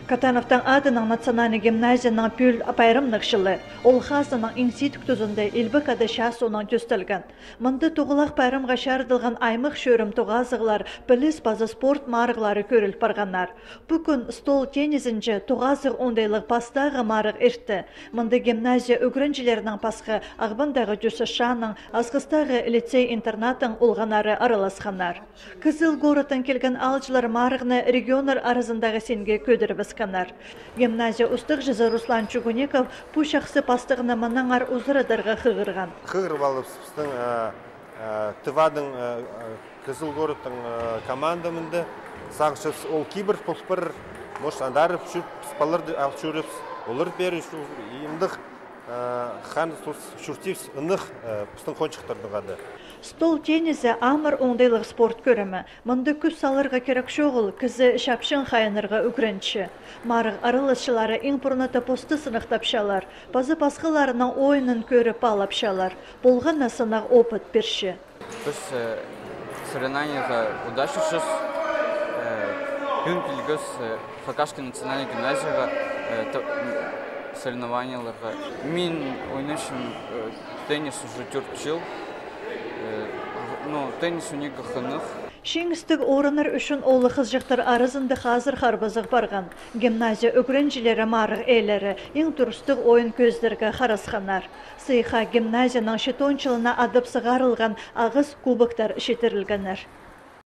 Катановтан адының национальный гимназияның пүл апайрымнық жылы, ол хасының институт түзінде илбікады шас оның төстілген. Мұнды туғылақ пайрымға шардылған аймық шөрім туғазығылар, біліс базы спорт марығлары көріліп барғанар. Бүкін стол тенізінже туғазық ондайлық пастағы марық ертті. Мұнды гимназия өгірінжілерінің пасқы ағбандағы жүсі шаның, азғыстағы лицей-интернатын олғанары араласқанар. Кызыл горытын келген алжылар марығыны регионар арызындағы сенге көдіріп Гимназия ұстық жызы Руслан Чугунеков бұ шақсы пастығына манаңар ұзырыдарға қығырған. Қығыр балыпсыздың тывадың Кызыл городтың командамынды сағышыз ол кейбір пұлпыр мұшандарып жүріп, спалырды алып жүріп, олыр бері емдік хан шүртевс ұнық пұстың қоншықтырдығады. Стол тенізі амыр оңдайлық спорт көрімі. Мұнды күз салырға керек шоғыл кізі шапшын қайынырға үгірінші. Марық арылысшылары ең бұрынаты посты сынықтапшалар. Базы басқыларының ойынын көріп алапшалар. Болғанна сынақ опыт берші. Біз соревнованияға удашышыз. Күн келгіз Хакашки национальный гимназияға соревнованияларға. Мен ойнышым теннис уже 4 жыл. Теннис унигі қынық. Шеңістік орыныр үшін олы қызжықтар арызынды қазір қарбызық барған. Гимназия өгірінжілері марық әйлері ең тұрыстық ойын көздерге қарасқанар. Сыйға гимназияның шетончылына адып сығарылған ағыз кубоктар шетерілгенер.